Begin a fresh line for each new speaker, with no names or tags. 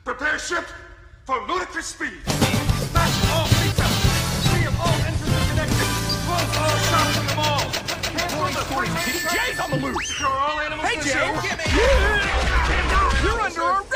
Prepare ship for ludicrous speed. Smash all seatbelts. Free of all entrances connected. Close all shops in the mall. Cancel the free.
Jay's on the loose.
Secure all animals in the show.
You're under arrest.